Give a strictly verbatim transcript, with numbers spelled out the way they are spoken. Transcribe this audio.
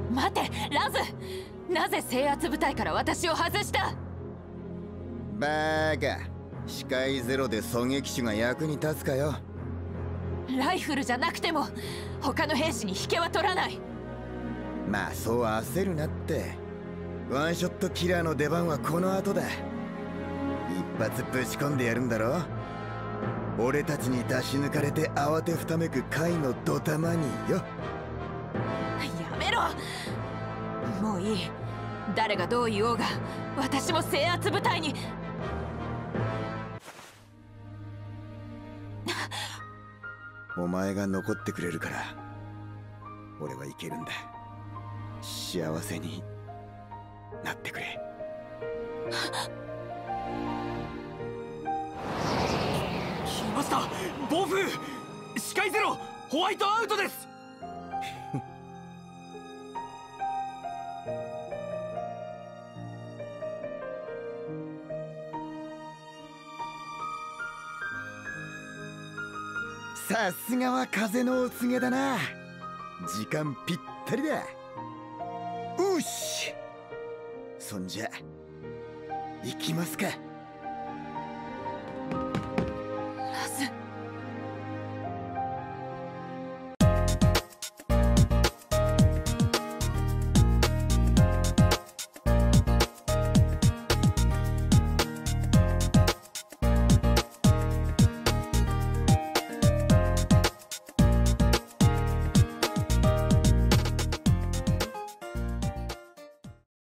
待てラズ、なぜ制圧部隊から私を外した？ バーカ、視界ゼロで狙撃手が役に立つかよ。 ライフルじゃなくても他の兵士に引けは取らない。 まあそう焦るなって。ワンショットキラーの出番はこの後だ。一発ぶち込んでやるんだろ。俺たちに出し抜かれて慌てふためく貝のドタマによ。 やめろ、もういい。誰がどう言おうが私も制圧部隊に。 お前が残ってくれるから俺はいけるんだ。幸せになってくれ。 来ました、暴風。視界ゼロ、ホワイトアウトです。 さすがは風のお告げだな。時間ぴったりだ。うし、そんじゃ行きますか。